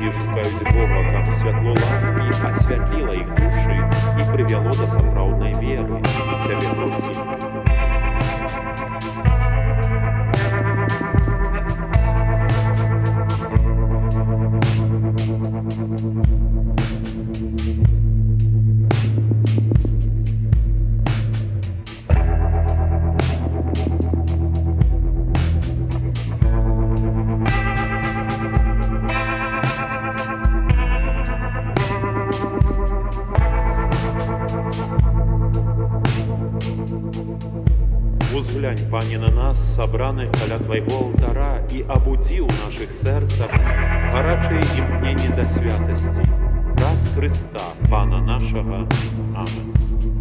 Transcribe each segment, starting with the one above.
люди шукаюць Бога, каб святло ласкі асвятліла іх душы і прывяло да сапраўднай веры. Цябе просім. Узглянь, Пане, на нас, собраных каля Твайго алтара, и обуди у наших сердцах горячее имкнение до святости. Раз Христа, Пана нашего. Аминь.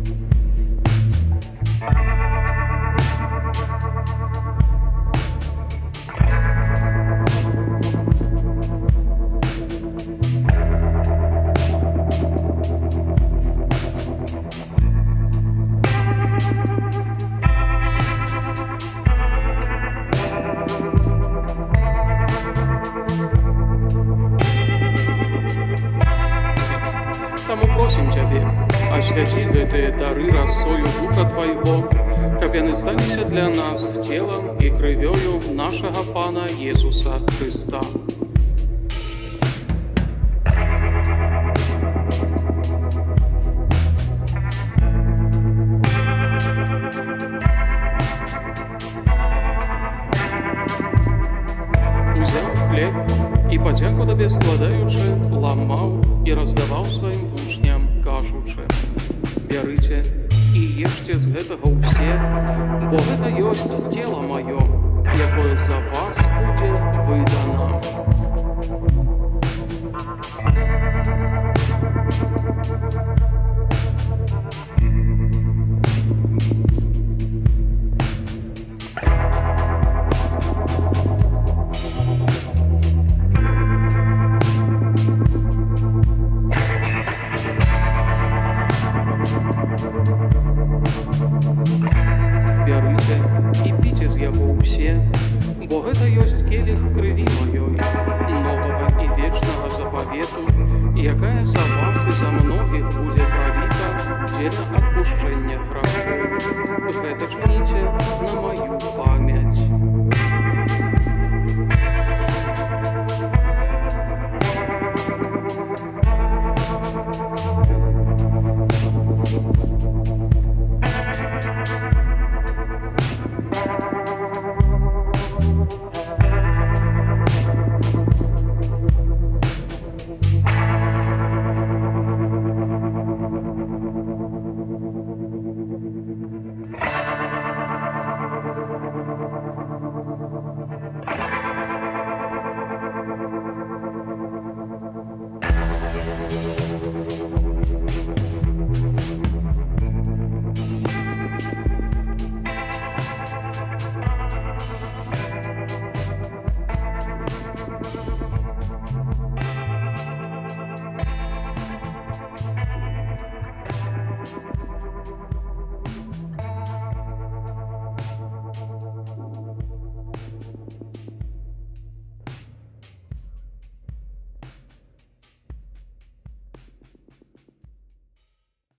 Таму просім Цябе, асвяці гэтыя дары расою Духа Твайго, каб яны сталіся для нас целам і крывёю нашага Пана Езуса Христа. Узяв хлеб і падзяку Табе складаючы, ламаў і раздаваў сваім вучням, кажучы: «Бярыце і ешце з гэтага ўсе, бо гэта ёсць цела маё, якое за вас будзе выдана». Бярыце і піце з яго ўсе, бо гэта ёсць келіх крыві маёй, новага і вечнага запавету, якая за вас і за многіх будзе проліта дзеля адпушчэння грахоў. Гэта чыніце на маю памяць.